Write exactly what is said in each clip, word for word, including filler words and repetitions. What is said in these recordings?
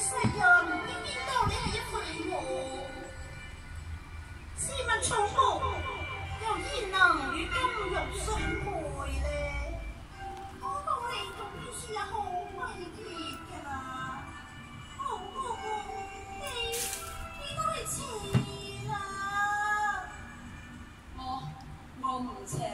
世人偏偏當你係一塊鵝，試問從何又焉能與金玉相配呢？我講你讀書也好鬼結㗎啦，哦哦哦，你你都係邪啦！ 我我唔邪。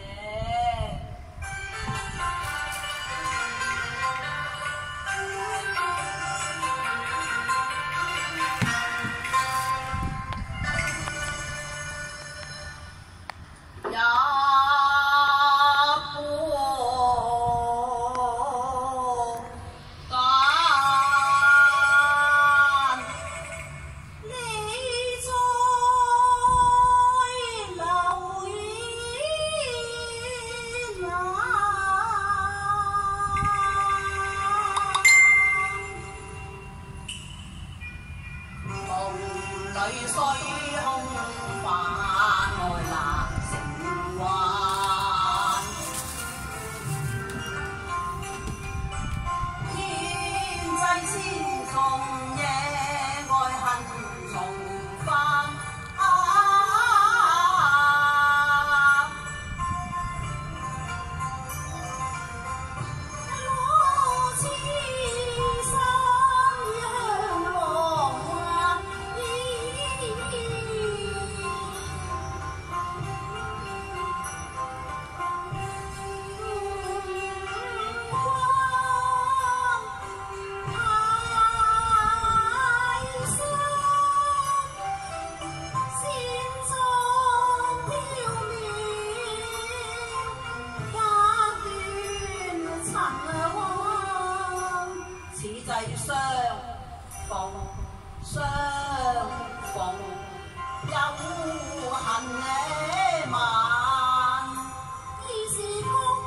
相逢相逢有恨呢晚， 已是空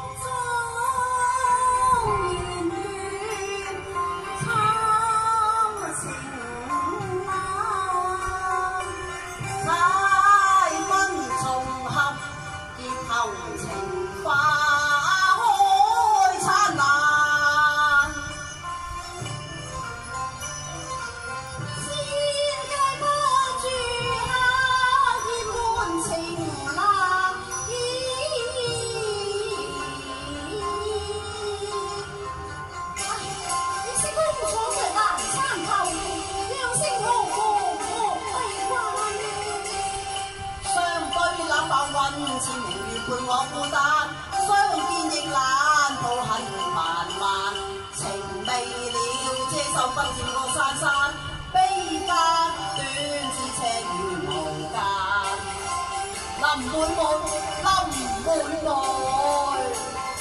中圓月參情難， 猜分重合結後情花。千明月伴我孤單，相見亦難，抱恨漫漫，情未了，遮羞不佔過珊珊，悲間短知尺遠無間，臨滿滿，臨滿愛。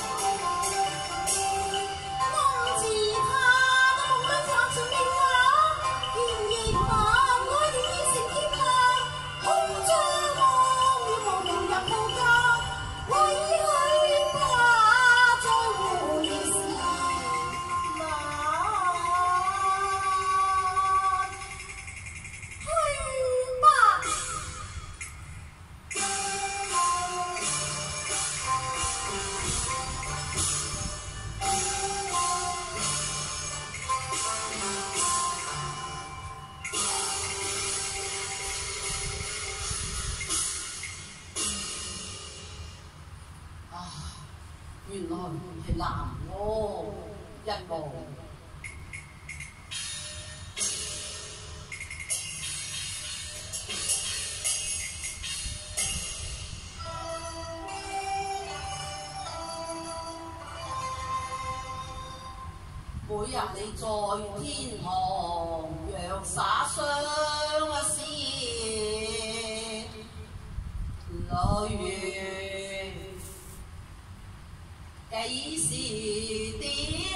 原來係男喎，一個。每日你在天堂若灑霜絲淚，幾時跌？